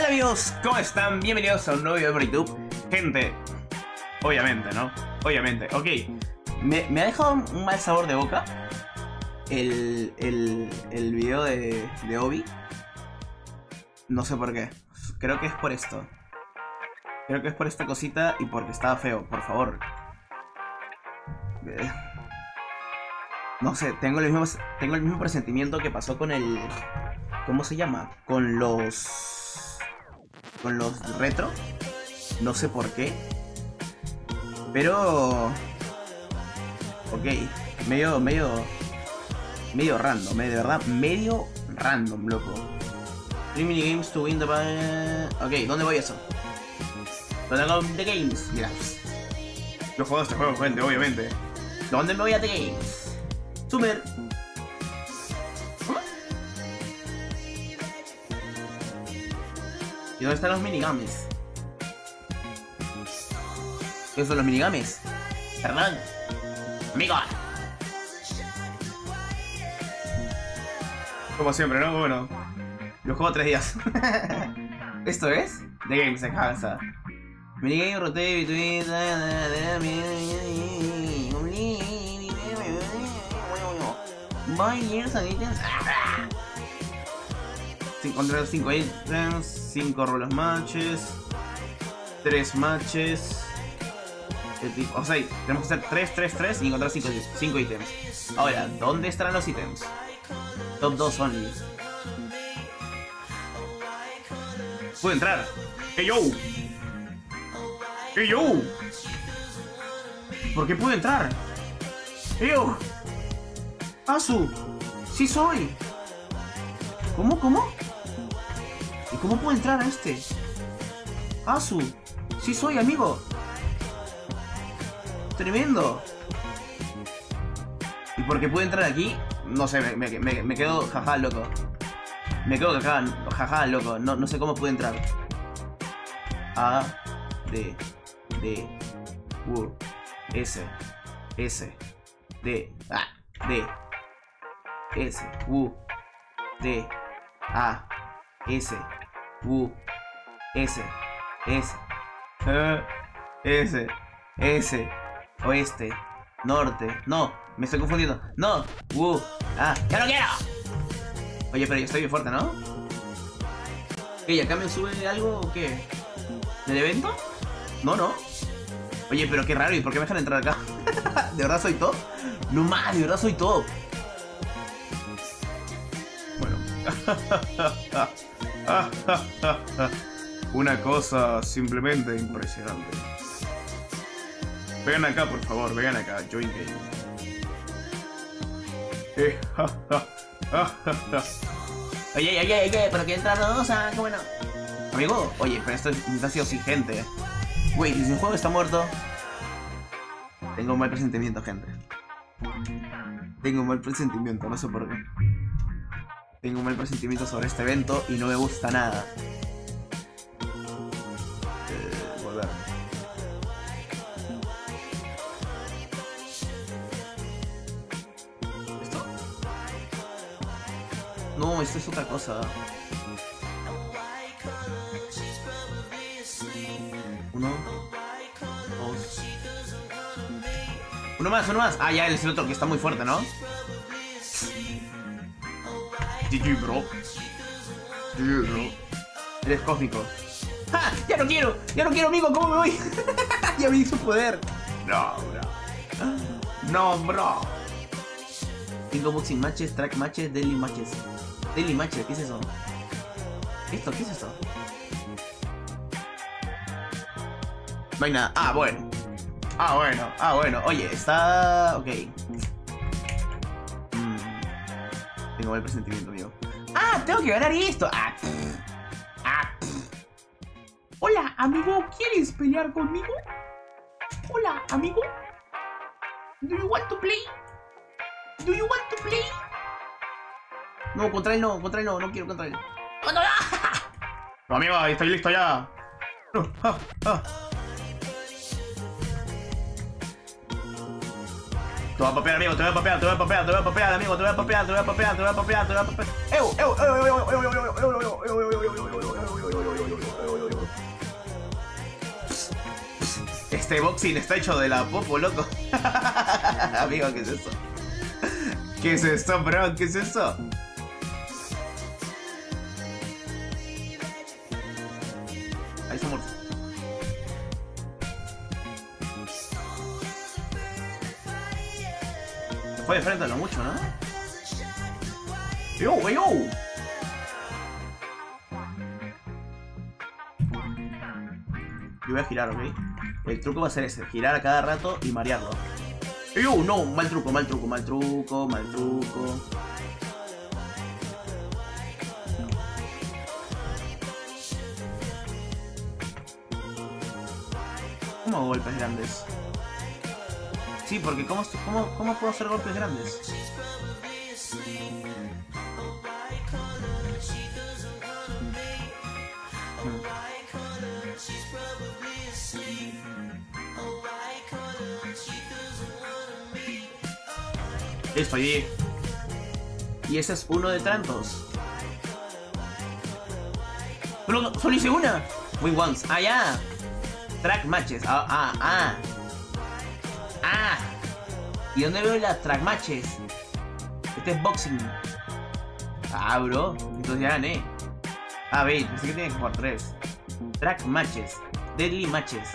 Hola amigos, ¿cómo están? Bienvenidos a un nuevo video por YouTube. Gente, obviamente, ¿no? Obviamente, ok. Me ha dejado un mal sabor de boca el video de Obi. No sé por qué. Creo que es por esto. Creo que es por esta cosita y porque estaba feo, por favor. No sé, tengo el mismo presentimiento que pasó con el... ¿Cómo se llama? Con los retro. No sé por qué. Pero... ok, medio random, de verdad, medio random, loco. 3 minigames to win the... ok, ¿dónde voy eso? ¿Dónde hago The Games? Mira. Yo juego este juego, gente, obviamente. ¿Dónde me voy a The Games? Summer. ¿Y dónde están los minigames? ¿Qué son los minigames? Perdón. Amigo. Como siempre, ¿no? Bueno. Lo juego 3 días. ¿Esto es? The Game se cansa. Minigame rotate between... Buy years and items. Encontrar 5 ítems, 5 rolos matches, 3 matches. O sea, tenemos que hacer 3 y encontrar 5 ítems. Ahora, ¿dónde estarán los ítems? Top 2 only. ¿Puedo entrar? ¡Hey yo! ¡Hey yo! ¿Por qué puedo entrar? ¡Hey yo! ¡Asu! ¡Sí soy! ¿Cómo? ¿Y cómo puedo entrar a este? ¡Asu! ¡Sí soy, amigo! ¡Tremendo! ¿Y por qué puedo entrar aquí? No sé, me quedo jaja loco. Me quedo jaja loco. No sé cómo pude entrar. A, D, U, S, D, A, D, S, U, D, A, S, U, S, oeste, norte, no, me estoy confundiendo, no, ¡ya no quiero! Oye, pero yo estoy bien fuerte, ¿no? ¿Y acá me sube algo o qué? ¿Del evento? No. Oye, pero qué raro, ¿y por qué me dejan entrar acá? ¿De verdad soy top? No más, de verdad soy top. Bueno. Una cosa simplemente impresionante. Vengan acá, por favor, vengan acá, join game. Oye, pero que entrar dos, qué bueno. Amigo, oye, pero esto ha sido sin gente. Wait, ¿y si el juego está muerto? Tengo un mal presentimiento, gente. Tengo un mal presentimiento, no sé por qué. Tengo un mal presentimiento sobre este evento y no me gusta nada. Volver. ¿Esto? No, esto es otra cosa. Uno, dos. Uno más. Ah, ya, es el otro que está muy fuerte, ¿no? GG, bro. Eres cósmico. ¡Ja! ¡Ya no quiero, amigo! ¿Cómo me voy? Ya vi su poder. No, bro. 5 boxing matches, track matches, daily matches. Daily matches, ¿qué es eso? ¿Qué es esto? No hay nada. Ah, bueno. Oye, está... ok. Tengo mal presentimiento, amigo. ¡Ah! Tengo que ganar esto. Hola, amigo. ¿Quieres pelear conmigo? Hola, amigo. ¿Do you want to play? No, contra él no quiero contra él. No, amigo, estoy listo ya. Te voy a papear, amigo, te voy a papear, amigo, te voy a papear. Este boxing está hecho de la popo, loco. Amigo, ¿qué es eso? ¿Qué es esto, bro? ¿Qué es eso? Ahí se muere. Se fue de frente a lo mucho, ¿no? ¡Yo, yo! Yo voy a girar, ¿ok? El truco va a ser ese, girar a cada rato y marearlo. No, mal truco, mal truco, mal truco, mal truco. ¿Cómo hago golpes grandes? Sí, porque ¿cómo puedo hacer golpes grandes? Listo, allí. Y ese es uno de tantos. Solo hice una. Win once. Ah, ya. Track matches. ¿Y dónde veo las track matches? Este es boxing. Ah, bro. Entonces ya gané. Ah, veis, pensé que tenía que jugar 3. Track matches. Deadly matches.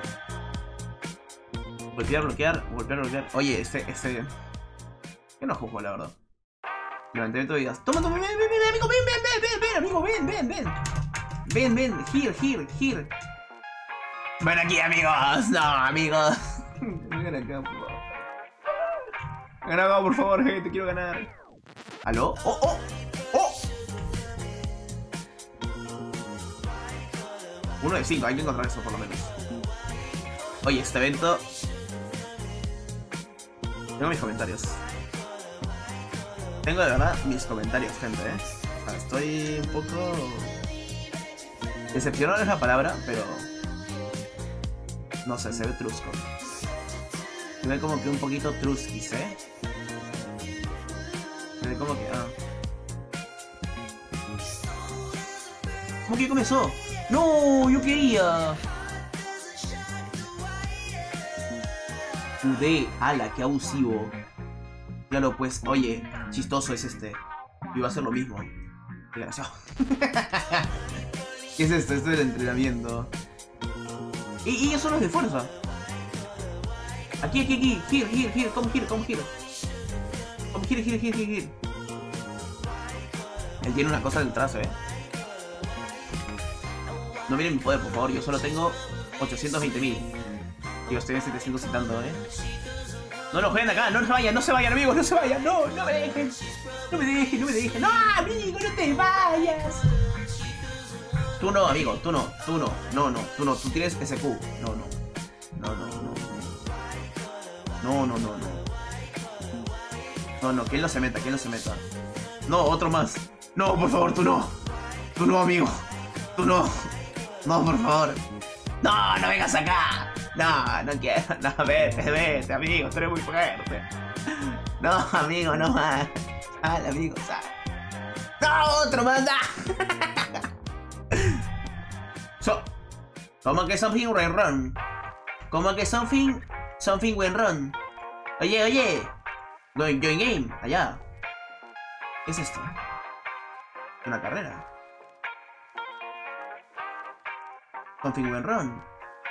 Golpear, bloquear, golpear, bloquear. Oye, que no juego, la verdad. Levantamiento de vidas. Toma, ven, amigo, ven, amigo, ven. Here. Ven aquí, amigos. No, amigos. Ven acá, por favor. Ven acá, por favor, te quiero ganar. ¿Aló? ¡Oh! 1 de 5, hay que encontrar eso por lo menos. Oye, este evento... Tengo mis comentarios. Tengo de verdad mis comentarios, gente, O sea, estoy un poco... Decepcionado es la palabra, pero... No sé, se ve trusco. Se ve como que un poquito truskis, Se ve como que... ¿Cómo que comenzó? ¡No! ¡Yo quería! Udé, ala, qué abusivo. Claro, pues, oye, chistoso es este. Iba a hacer lo mismo. Qué gracioso. ¿Qué es esto? Esto es el entrenamiento. Y eso no es de fuerza. Aquí. Here. Come here. Él tiene una cosa del trazo, No miren mi poder, por favor. Yo solo tengo 820.000. Y estoy en 700 y tanto, No nos jueguen acá, no se vayan, amigos, no se vayan, no me dejen. No me dejen. No, amigo, no te vayas. Tú no, amigo, tú no. Tú tienes SQ. No, que él no se meta, No, otro más. No, por favor, tú no, amigo. Tú no. No, por favor. No vengas acá. No quiero. No, vete, amigo. Tú eres muy fuerte. No, amigo, no más. Sal, amigo, sal. No, otro más. Como que something went wrong. Como que something went wrong. Oye. Join game. Allá. ¿Qué es esto? Una carrera. Something went wrong.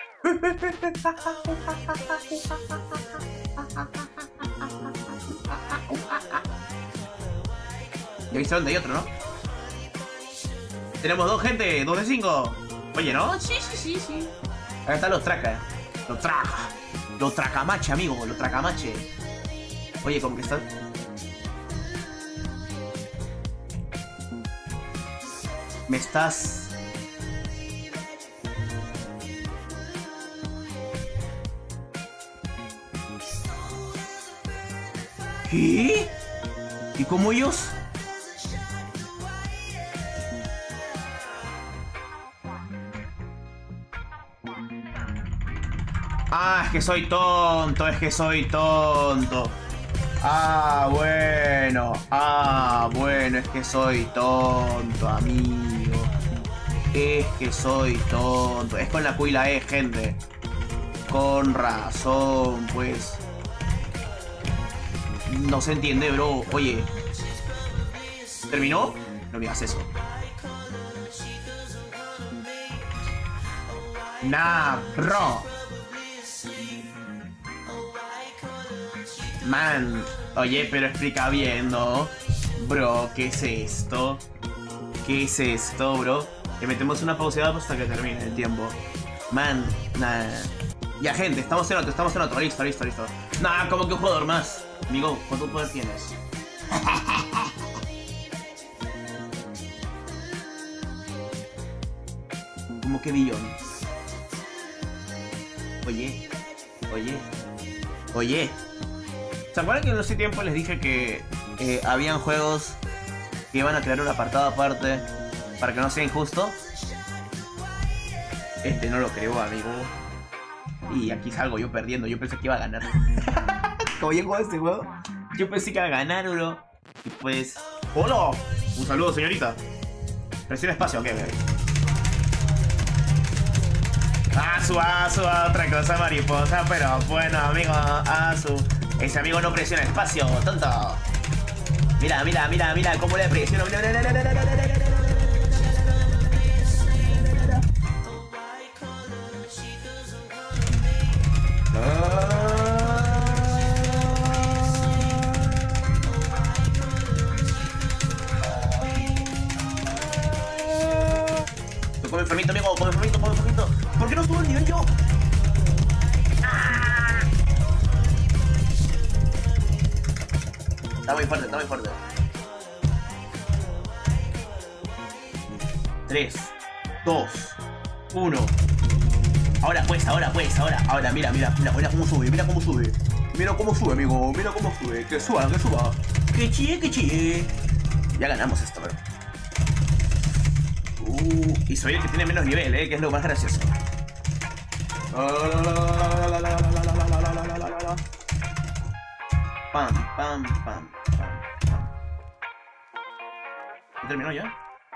Ya viste dónde hay otro, ¿no? Tenemos 2, gente. 2 de 5. Oye, ¿no? Sí. Acá están los tracas. Los tracamache, amigo. Los tracamache. Oye, como que están... Me estás... ¿Qué? ¿Y cómo ellos? Ah, es que soy tonto, Ah, bueno, es que soy tonto, amigo. Es que soy tonto. Es con la Q y la E, gente. Con razón, pues. No se entiende, bro. Oye. ¿Terminó? No me digas eso. Nah, bro. Man. Oye, pero explica bien, ¿no? Bro, ¿qué es esto? ¿Qué es esto, bro? Que metemos una pausa hasta que termine el tiempo. Man, nada. Ya, gente, estamos en otro. Listo. Nah, como que un jugador más. Amigo, ¿cuánto poder tienes? ¿Cómo que billón? Oye. ¿Se acuerdan que en ese tiempo les dije que habían juegos que iban a crear un apartado aparte para que no sea injusto? Este no lo creo, amigo. Y aquí salgo yo perdiendo. Yo pensé que iba a ganar. Como yo juego este juego, yo pensé que iba a ganar, bro. Y pues... ¡Hola! Un saludo, señorita. Presiona espacio, ok. Otra cosa mariposa. Pero bueno, amigo, ese amigo no presiona espacio, tonto. Mira cómo le presiono. Come enfermito, amigo, come enfermito. ¿Por qué no subo el nivel yo? ¡Ah! Está muy fuerte. 3, 2, 1. Ahora, mira cómo sube, Mira cómo sube, amigo, que suba. Que chille. Ya ganamos esto, bro. Y soy el que tiene menos nivel, que es lo más gracioso. Pam. ¿Terminó ya?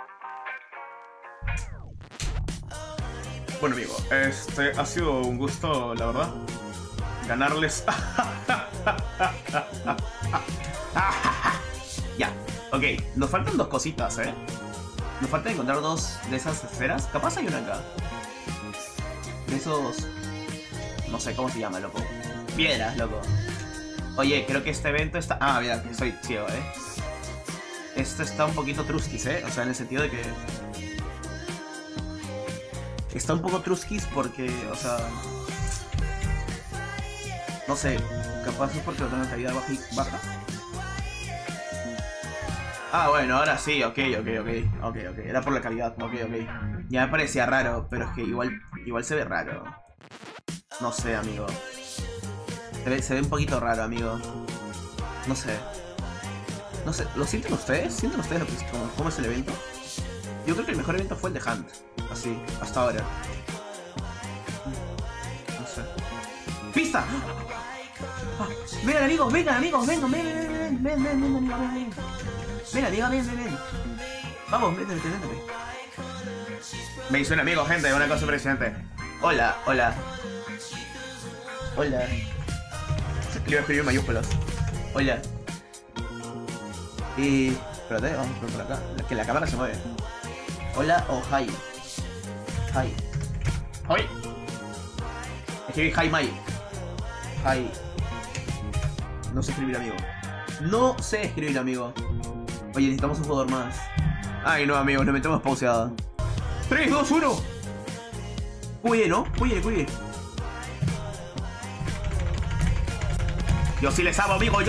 Bueno, amigo, ha sido un gusto, la verdad, ganarles. Ya, ok, nos faltan dos cositas, Nos falta encontrar dos de esas esferas. Capaz hay una acá. De esos... No sé cómo se llama, loco. Piedras, loco. Oye, creo que este evento está... Ah, mira, que soy ciego, Esto está un poquito truskis, O sea, en el sentido de que... Está un poco truskis porque, o sea... No sé, capaz es porque lo tengo en calidad baja. Ah, bueno, ahora sí, ok. Era por la calidad, ok. Ya me parecía raro, pero es que igual se ve raro. No sé, amigo. Se ve un poquito raro, amigo. No sé, ¿lo sienten ustedes? ¿Sienten ustedes cómo es el evento? Yo creo que el mejor evento fue el de Hunt. Así, hasta ahora. No sé. ¡Pista! Vengan, amigos, ven. Ven. Vamos, vete. Me hizo un amigo, gente, una cosa impresionante. Hola. Le voy a escribir en mayúsculas. Hola. Y... Espérate, vamos por acá. Que la cámara se mueve. Hola o hi. Hi. Escribí hi, Mai. Hi. No sé escribir, amigo. Oye, necesitamos un jugador más. Ay, no, amigos, nos metemos pauseada. 3, 2, 1. Cuide, ¿no? Cuide. Yo sí les amo, amigo.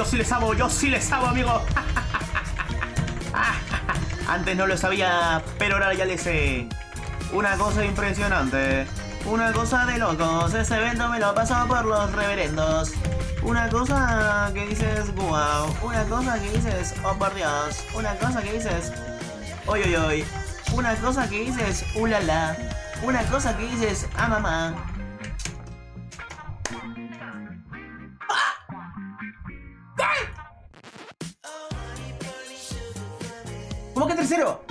Antes no lo sabía, pero ahora ya le sé. Una cosa impresionante. Una cosa de locos. Ese evento me lo pasó por los reverendos. Una cosa que dices wow. Una cosa que dices oh por Dios. Una cosa que dices oy. Una cosa que dices ulala. Una cosa que dices ah mamá. ¿Cómo que tercero?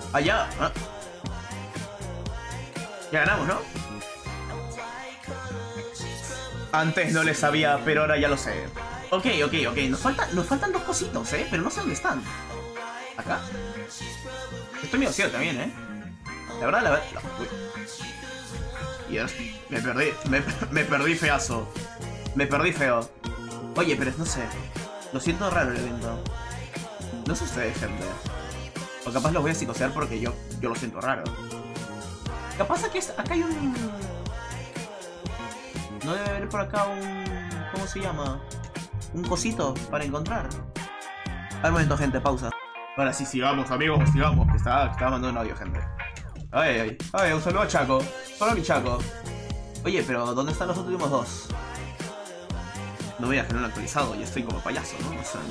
Allá. Ah. Ya ganamos, ¿no? Antes no le sabía, pero ahora ya lo sé. Ok. Nos faltan dos cositos, pero no sé dónde están. ¿Acá? Estoy medio ciego también, La verdad. Uy. Dios, me perdí feazo. Me perdí feo. Oye, pero no sé. Lo siento raro el evento. No sé ustedes, gente. O capaz los voy a psicosear porque yo lo siento raro. Capaz aquí acá hay un... No debe haber por acá un... ¿Cómo se llama? Un cosito para encontrar. Al momento, gente, pausa. Ahora sí, sigamos, amigos, sigamos. Que estaba mandando un audio, gente. Ay, un saludo a Chaco. Solo a mi Chaco. Oye, pero ¿dónde están los últimos dos? No veas que no lo he actualizado, ya estoy como payaso, ¿no? O sea,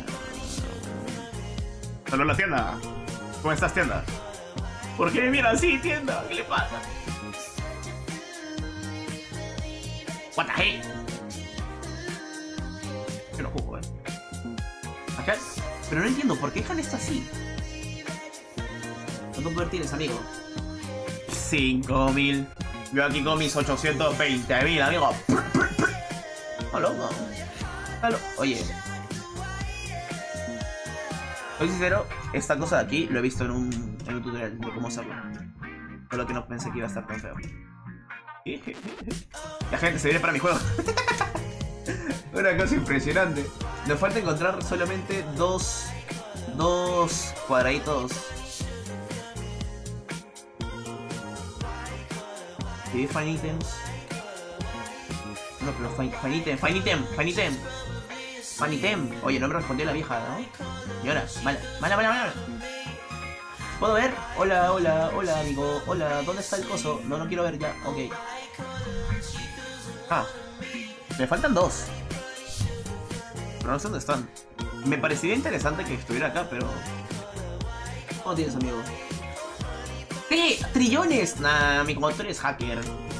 no... ¡Saludos a la tienda! ¿Cómo estás, tienda? ¿Por qué me mira así, tienda? ¿Qué le pasa? What the heck? Yo no juego, Acá... Pero no entiendo, ¿por qué Han está así? ¿Cuánto poder tienes, amigo? 5.000. Yo aquí con mis 820.000, amigo. Hola, no. Oye. Soy sincero, esta cosa de aquí lo he visto en un tutorial de cómo hacerlo. Solo que no pensé que iba a estar tan feo. La gente se viene para mi juego. Una cosa impresionante. Nos falta encontrar solamente dos cuadraditos. ¿Sí? Fine items. No, pero fine item. Oye, no me respondió la vieja, ¿no? Señora, mala. ¿Puedo ver? Hola, amigo. Hola, ¿dónde está el coso? No quiero ver ya. Ok. Ah, me faltan dos. Pero no sé dónde están. Me parecería interesante que estuviera acá, pero... ¿Cómo tienes, amigo? ¡Sí! ¡Trillones! Nah, amigo, tú eres hacker.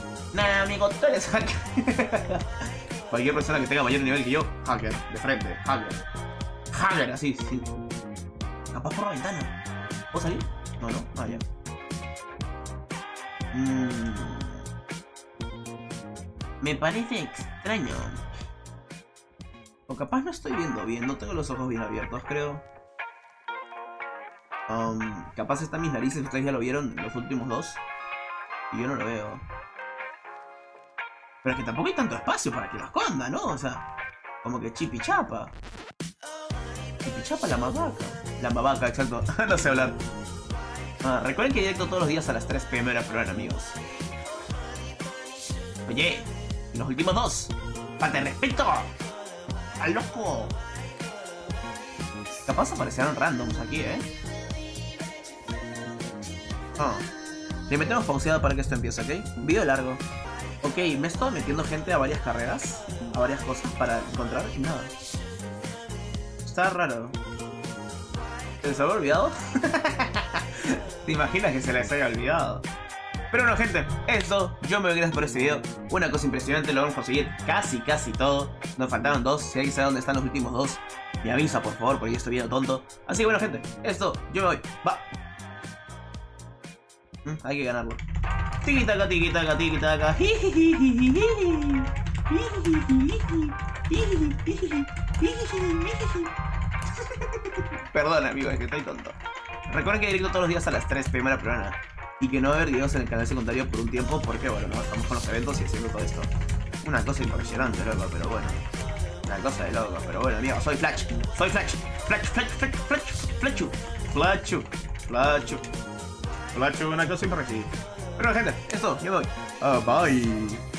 Cualquier persona que tenga mayor nivel que yo, hacker. De frente, hacker, así, sí. Capaz por la ventana. ¿Puedo salir? No. Ah, ya. Me parece extraño. O capaz no estoy viendo bien, no tengo los ojos bien abiertos, creo. Capaz están mis narices, ustedes ya lo vieron, los últimos dos. Y yo no lo veo. Pero es que tampoco hay tanto espacio para que lo esconda, ¿no? O sea, como que chipichapa. Chipichapa la mavaca. La mavaca, exacto. No sé hablar. Recuerden que directo todos los días a las 3 PM hora peruana, amigos. Oye, en los últimos dos. ¡Falta de respeto! ¡Al loco! Capaz aparecerán randoms aquí, Le metemos pauseada para que esto empiece, ¿ok? Video largo. Ok, me he estado metiendo gente a varias carreras, a varias cosas para encontrar y nada. Está raro. ¿Se les había olvidado? ¿Te imaginas que se les haya olvidado? Pero bueno, gente, esto, yo me voy, gracias por este video. Una cosa impresionante, lo vamos a conseguir casi todo. Nos faltaron dos, si alguien sabe dónde están los últimos dos, me avisa por favor, porque yo estoy viendo tonto. Así que bueno, gente, esto, yo me voy, va. Hay que ganarlo. Tiki-taka. Perdón, amigos, es que estoy tonto. Recuerden que directo todos los días a las 3 PM peruana. Y que no va a haber videos en el canal secundario por un tiempo porque, bueno, no estamos con los eventos y haciendo todo esto. Una cosa impresionante, loco, pero bueno. Una cosa de loco, pero bueno, amigos, soy Flash. Flachu, una cosa impresionante. Pero gente, esto, yo me voy. Bye.